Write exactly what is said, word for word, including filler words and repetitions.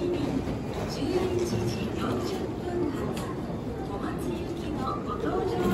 便じゅういちじよんじゅっぷん発小松行きのご搭乗